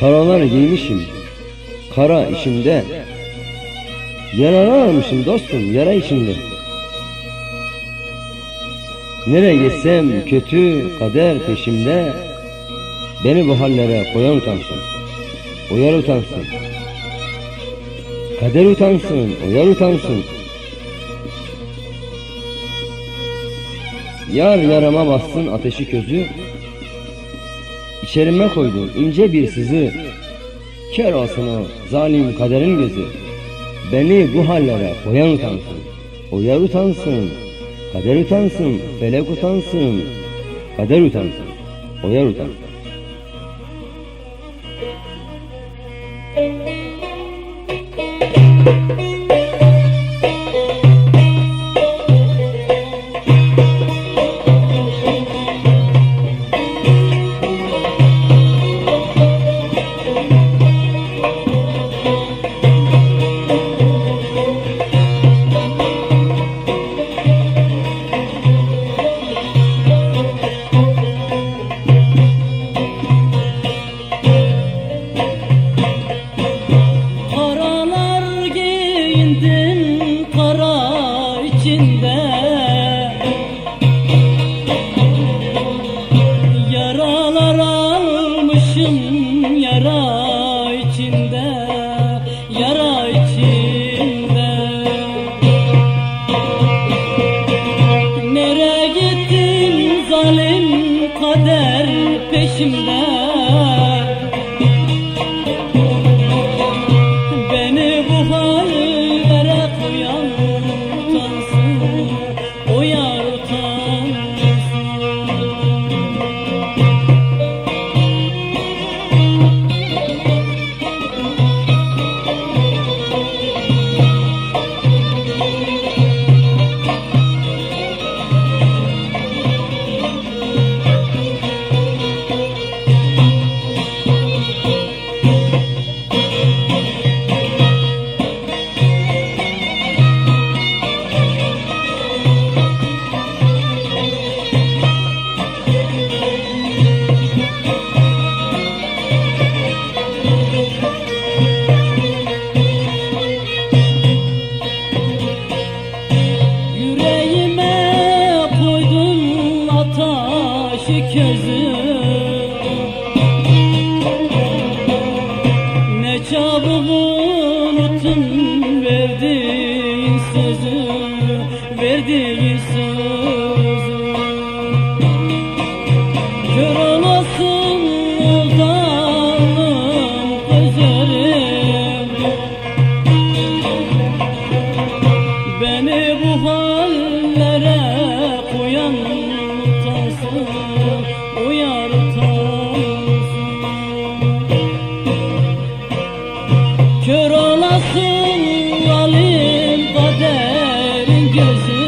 Karalar giymişim, kara içimde. Yaralanmışım dostum, yara içimde. Nereye gitsem kötü kader peşimde. Beni bu hallere koyan utansın, o yar utansın. Kader utansın, o yar utansın. Yar yarama bassın ateşi közü. İçerime koydum ince bir sızı. Kör olsun o zalim kaderin gözü. Beni bu hallere koyan utansın, o yar utansın. Kader utansın, felek utansın. Kader utansın, o yar utansın. Kara içinde yaralar almışım, yara içinde, yara içinde. Nereye gittin zalim kader peşimde? Beni bu hallere koyan utansın, o yar utansın. Közü ne çabuk unuttun verdiğin sözü, verdiğin sözü. Kör olasın oldanım gözlerim. Beni bu hallere koyan utansın, o yar utansın. Kör olasın zalim kaderin gözü.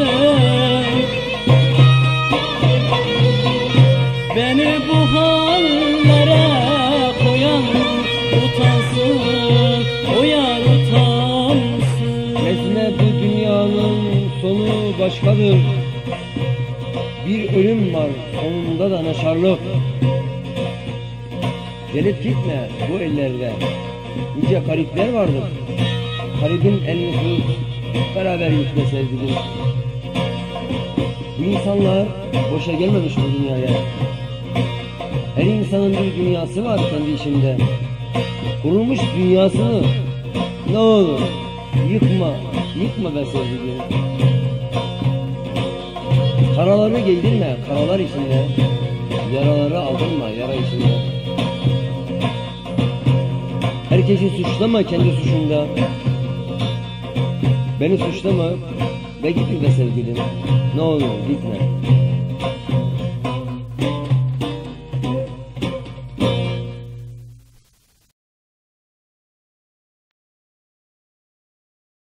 Beni bu hallere koyan utansın, o yar utansın. Kesme bu dünyanın sonu başkadır. Bir ölüm var, sonunda da naşarlık. Gelip gitme bu ellerle. Nice garipler vardır. Garibin elini tut, beraber gitme sevgilim. Bu insanlar boşa gelmemiş bu dünyaya. Her insanın bir dünyası var kendi içinde. Kurulmuş dünyasını ne olur yıkma, yıkma be sevgilim. Karaları giydirme, karalar içinde. Yaraları aldırma, yara içinde. Herkesi suçlama kendi suçunda. Beni suçlama ve gitme be sevgilim. Ne olur gitme.